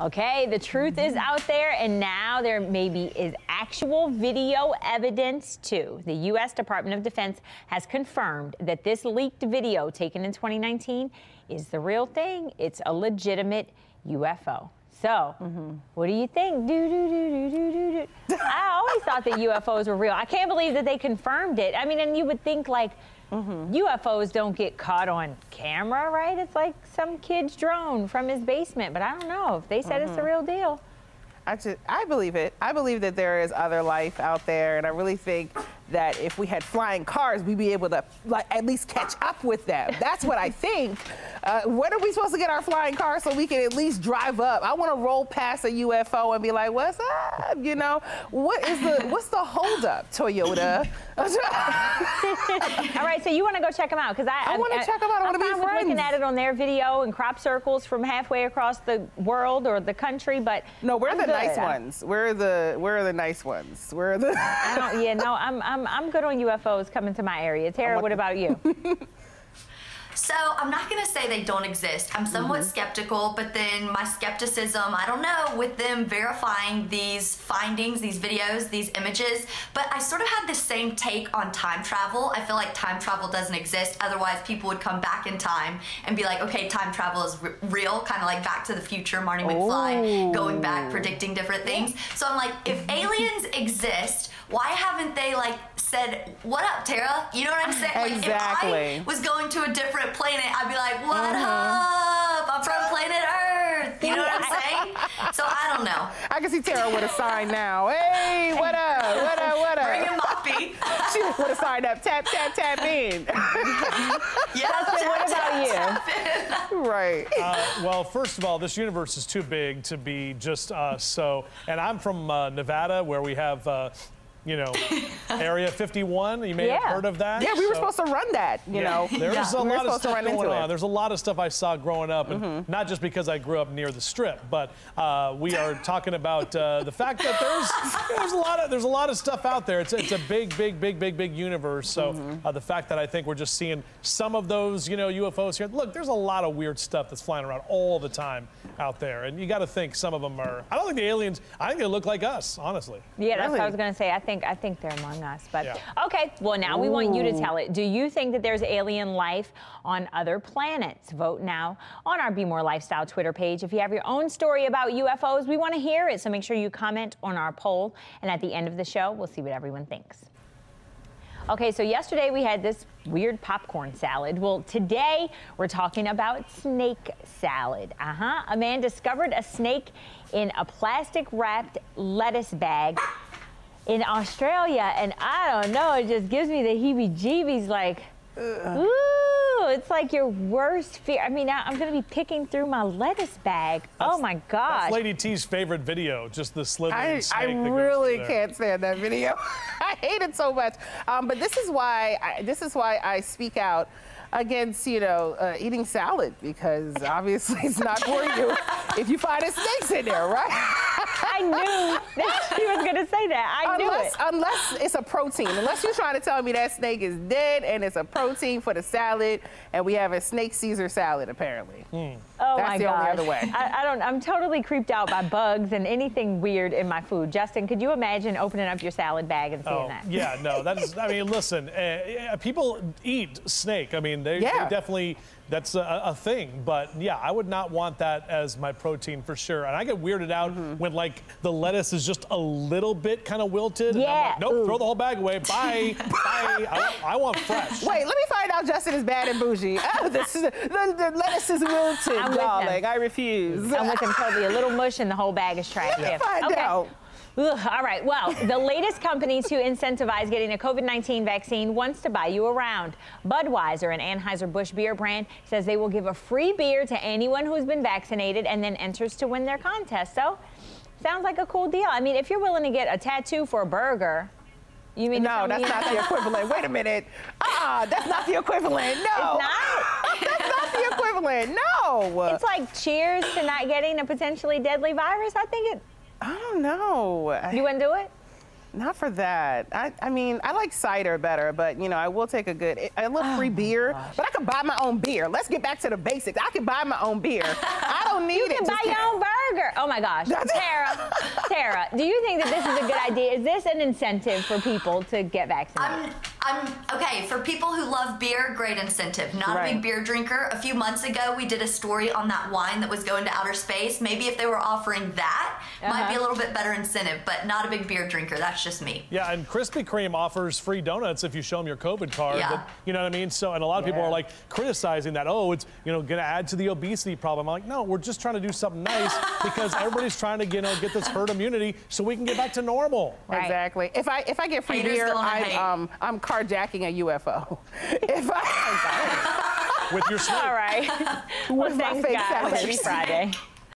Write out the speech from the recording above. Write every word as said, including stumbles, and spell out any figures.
Okay, the truth is out there, and now there maybe is actual video evidence too. The U S Department of Defense has confirmed that this leaked video taken in twenty nineteen is the real thing. It's a legitimate U F O. So, mm-hmm. what do you think? Do, do, do, do, do, do, do. I always thought that U F Os were real. I can't believe that they confirmed it. I mean, and you would think like, mm-hmm. U F Os don't get caught on camera, right? It's like some kid's drone from his basement, but I don't know if they said mm-hmm. it's the real deal. I just, I believe it. I believe that there is other life out there, and I really think that if we had flying cars, we'd be able to like at least catch up with them. That's what I think. Uh, when are we supposed to get our flying car so we can at least drive up? I want to roll past a U F O and be like, "What's up?" You know, what is the what's the holdup, Toyota? All right, so you want to go check them out because I I want to check them out. I want to be friends. I'm looking at it on their video and crop circles from halfway across the world or the country, but no, we're I'm the good. nice ones. We're the we're the nice ones. We're the. I don't, yeah, no, I'm I'm I'm good on U F Os coming to my area. Tara, what about you? So I'm not going to say they don't exist. I'm somewhat mm-hmm. skeptical, but then my skepticism, I don't know, with them verifying these findings, these videos, these images, but I sort of had the same take on time travel. I feel like time travel doesn't exist. Otherwise, people would come back in time and be like, okay, time travel is r real, kind of like Back to the Future, Marty McFly, oh. going back, predicting different things. So I'm like, if aliens exist, why haven't they like said, what up, Tara? You know what I'm saying? Like, exactly. if I was going to a different planet, I'd be like, what mm-hmm. up? I'm from planet Earth. You know what I'm saying? So I don't know. I can see Tara with a sign now. Hey, what up? What up? What up? Bring a moppy. She would have signed up. Tap, tap, tap in. Yeah, Justin, what about you? Right. Uh, well, first of all, this universe is too big to be just us. So, and I'm from uh, Nevada, where we have. Uh, You know, Area fifty-one, you may yeah. have heard of that. Yeah, we were so, supposed to run that, you yeah, know. There's yeah. a we lot of stuff going on. It. There's a lot of stuff I saw growing up, and mm-hmm. not just because I grew up near the Strip, but uh, we are talking about uh, the fact that there's there's a lot of there's a lot of stuff out there. It's it's a big, big, big, big, big universe. So mm-hmm. uh, the fact that I think we're just seeing some of those, you know, U F Os here. Look, there's a lot of weird stuff that's flying around all the time out there, and you got to think some of them are. I don't think the aliens. I think they look like us, honestly. Yeah, that's really? what I was going to say. I think I think they're among us. But yeah. okay, well now we want you to tell it. Do you think that there's alien life on other planets? Vote now on our Be More Lifestyle Twitter page. If you have your own story about U F Os, we want to hear it. So make sure you comment on our poll. And at the end of the show, we'll see what everyone thinks. Okay, so yesterday we had this weird popcorn salad. Well, today we're talking about snake salad. Uh-huh. A man discovered a snake in a plastic-wrapped lettuce bag in Australia, and I don't know, it just gives me the heebie-jeebies, like, Ugh. ooh, it's like your worst fear. I mean, I'm gonna be picking through my lettuce bag. That's, oh my gosh. That's Lady T's favorite video, just the slithering I, snake. I that really goes can't stand that video. I hate it so much. Um, but this is why I, this is why I speak out against, you know, uh, eating salad, because obviously it's not for you if you find a snakes in there, right? I knew that she was going to say that. I unless, knew it. Unless it's a protein. Unless you're trying to tell me that snake is dead and it's a protein for the salad, and we have a snake Caesar salad, apparently. Mm. Oh, That's my the gosh. only other way. I, I don't, I'm totally creeped out by bugs and anything weird in my food. Justin, could you imagine opening up your salad bag and seeing oh, that? Yeah, no, that's, I mean, listen, uh, people eat snake. I mean, they, yeah. they definitely, that's a, a thing. But yeah, I would not want that as my protein for sure. And I get weirded out mm-hmm. when like the lettuce is just a little bit kind of wilted. Yeah. And I'm like, nope, Ooh. throw the whole bag away. Bye. Bye. I, I want fresh. Wait, let me find out Justin is bad and bougie. Oh, this is, the, the lettuce is wilted, I'm darling. I refuse. I'm with him totally. A little mush and the whole bag is trash. Let me find okay. out. Ugh, all right, well, the latest company to incentivize getting a COVID nineteen vaccine wants to buy you around. Budweiser, an Anheuser-Busch beer brand, says they will give a free beer to anyone who's been vaccinated and then enters to win their contest. So, sounds like a cool deal. I mean, if you're willing to get a tattoo for a burger, you mean no, that's not the equivalent. Wait a minute. Ah, that's not the equivalent. No. It's not? That's not the equivalent. No. It's like cheers to not getting a potentially deadly virus. I think it... I don't know. You wouldn't do it? Not for that. I, I mean, I like cider better, but, you know, I will take a good, I love free oh beer, gosh. but I could buy my own beer. Let's get back to the basics. I can buy my own beer. I don't need you it. You can buy your own burger. burger. Oh my gosh. Tara, Tara, do you think that this is a good idea? Is this an incentive for people to get vaccinated? I'm, I'm, okay, for people who love beer, great incentive. Not Right. a big beer drinker. A few months ago, we did a story on that wine that was going to outer space. Maybe if they were offering that, Uh-huh. might be a little bit better incentive, but not a big beer drinker. That's just me. Yeah, and Krispy Kreme offers free donuts if you show them your COVID card. Yeah. That, you know what I mean? So, and a lot of people Yeah. are like criticizing that, oh, it's, you know, going to add to the obesity problem. I'm like, no, we're just trying to do something nice because everybody's trying to, you know, get this herd immunity so we can get back to normal. Right. Exactly. If I if I get free Haters beer, gonna I'm hate. um I'm carjacking a U F O. If I With your sleep. All right. with Well, my thanks, fake guys. salad. Happy Friday.